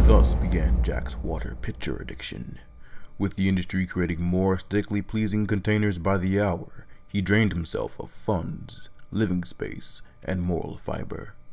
Thus began Jack's water pitcher addiction. With the industry creating more aesthetically pleasing containers by the hour, he drained himself of funds, living space, and moral fiber.